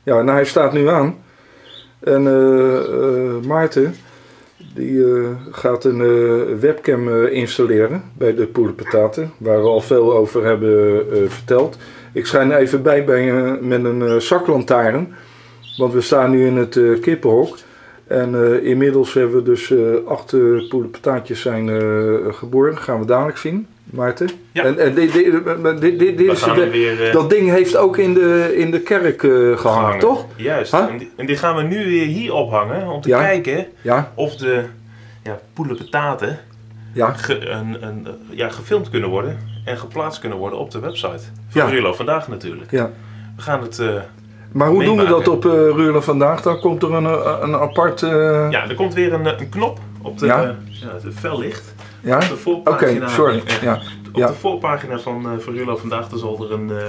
Ja, nou hij staat nu aan. En Maarten, die gaat een webcam installeren bij de Poelenpataten, waar we al veel over hebben verteld. Ik schijn even bijbrengen met een zaklantaarn, want we staan nu in het kippenhok. En inmiddels hebben we dus 8 poelenpataatjes zijn geboren, gaan we dadelijk zien. Maarten? Ja. En dat ding heeft ook in de kerk gehangen, toch? Juist. Huh? En dit gaan we nu weer hier ophangen om te kijken of de poelenpataten gefilmd kunnen worden en geplaatst kunnen worden op de website. Van Ruurlo Vandaag natuurlijk. Ja. We gaan het maar hoe doen we dat op Ruurlo Vandaag? Dan komt er een apart... Ja, er komt weer een knop op de fellicht. Ja? Op de voorpagina, sorry. Op de voorpagina van Ruurlo Vandaag zal er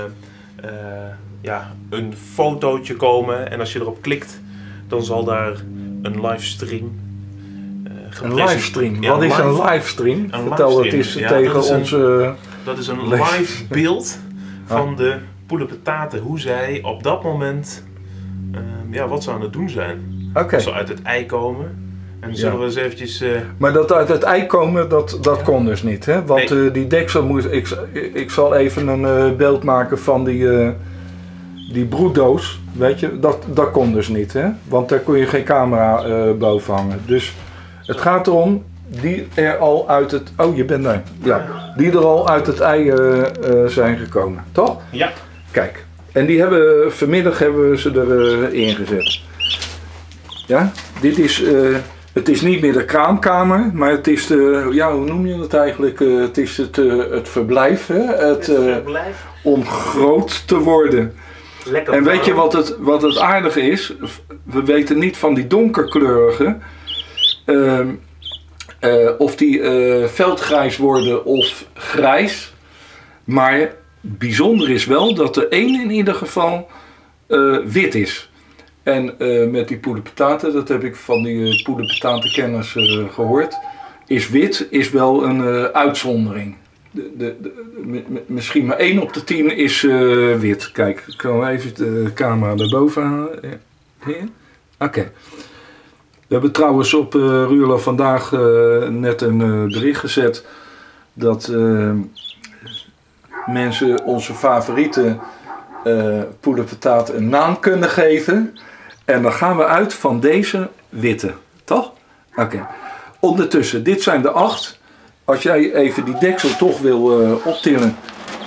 een fotootje komen. En als je erop klikt, dan zal daar een livestream een livestream? Ja, wat is een livestream? Vertel het eens tegen onze... Dat is een live beeld van de poelenpataten. Hoe zij op dat moment, wat ze aan het doen zijn. Als ze uit het ei komen. En dan zullen we eens eventjes... Maar dat uit het ei komen, dat kon dus niet, hè? Want die deksel moest... Ik zal even een beeld maken van die broeddoos, weet je? Dat kon dus niet, hè? Want daar kon je geen camera boven hangen. Dus het gaat erom, die er al uit het... Oh, je bent daar. Ja. Die er al uit het ei zijn gekomen, toch? Ja. Kijk. En die vanmiddag hebben we ze erin gezet. Ja? Dit is... Het is niet meer de kraamkamer, maar het is hoe noem je het eigenlijk? Het is het verblijf, hè? Het verblijf. Om groot te worden. Lekker en weet je wat het aardige is? We weten niet van die donkerkleurige, of die veldgrijs worden of grijs. Maar bijzonder is wel dat er één in ieder geval wit is. En met die poelenpataten, dat heb ik van die poelenpatatenkenners gehoord, is wit is wel een uitzondering. Misschien maar 1 op de 10 is wit. Kijk, ik kan even de camera erboven halen. Oké. We hebben trouwens op Ruurlo Vandaag net een bericht gezet dat mensen onze favoriete poelenpataat een naam kunnen geven. En dan gaan we uit van deze witte, toch? Oké. Ondertussen, dit zijn de 8. Als jij even die deksel toch wil optillen,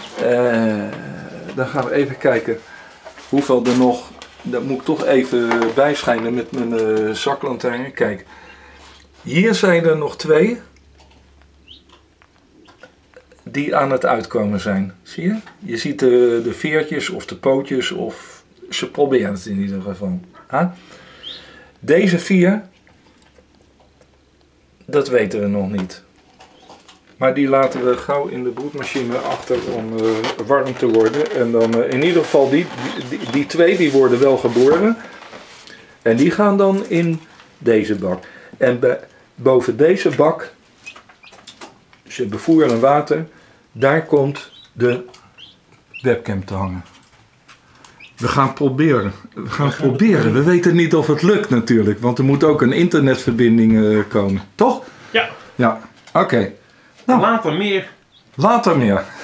dan gaan we even kijken hoeveel er nog... Dat moet ik toch even bijschijnen met mijn zaklantaarn. Kijk, hier zijn er nog 2 die aan het uitkomen zijn. Zie je? Je ziet de veertjes of de pootjes, of ze proberen het in ieder geval. Deze 4, dat weten we nog niet. Maar die laten we gauw in de broedmachine achter om warm te worden. En dan in ieder geval die 2 die worden wel geboren. En die gaan dan in deze bak. En boven deze bak, ze hebben voer en water, daar komt de webcam te hangen. We gaan proberen. We weten niet of het lukt natuurlijk, want er moet ook een internetverbinding komen. Toch? Ja. Ja, oké. Nou, later meer. Later meer.